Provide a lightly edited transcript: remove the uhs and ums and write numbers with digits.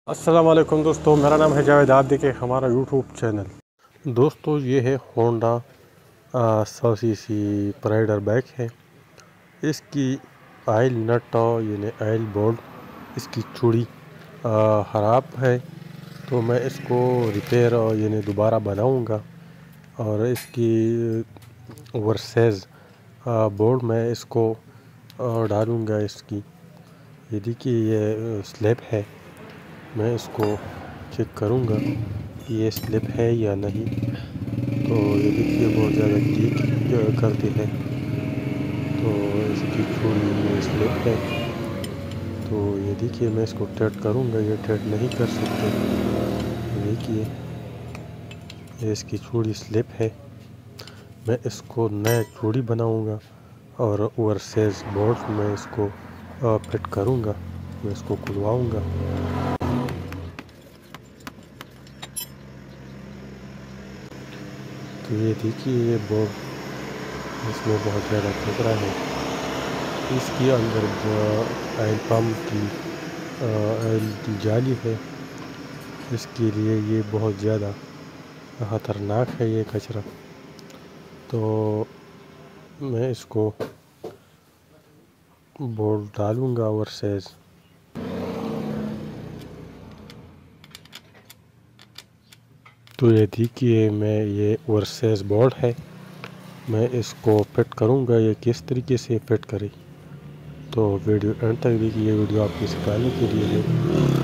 अस्सलाम वालेकुम दोस्तों, मेरा नाम है जावेद। आप देखें हमारा यूट्यूब चैनल। दोस्तों ये है होंडा 100 सीसी प्राइडर बाइक है। इसकी आयल नट यानी आयल बोल्ट इसकी चूड़ी ख़राब है, तो मैं इसको रिपेयर यानी दोबारा बनाऊंगा और इसकी ओवरसाइज बोल्ट में इसको डालूंगा। इसकी ये देखिए ये स्लैब है, मैं इसको चेक करूंगा कि ये स्लिप है या नहीं। तो ये देखिए बहुत ज़्यादा लीक करती है, तो इसकी थोड़ी स्लिप है। तो ये देखिए मैं इसको टाइट करूंगा, ये टाइट नहीं कर सकते। देखिए ये इसकी थोड़ी स्लिप है, मैं इसको नया चूड़ी बनाऊंगा और ओवरसाइज बोल्ट में इसको फिट करूंगा। मैं इसको खुलवाऊंगा। तो ये देखिए ये बोल्ट इसमें बहुत ज़्यादा खतरा है। इसके अंदर जो ऑयल पम्प की ऑयल की जाली है, इसके लिए ये बहुत ज़्यादा ख़तरनाक है ये कचरा। तो मैं इसको बोल्ट डालूंगा ओवरसाइज। तो ये देखिए मैं ये ओवरसाइज बोल्ट है, मैं इसको फिट करूंगा। ये किस तरीके से फिट करें, तो वीडियो एंड तक देखिए। ये वीडियो आपको सिखाने के लिए है।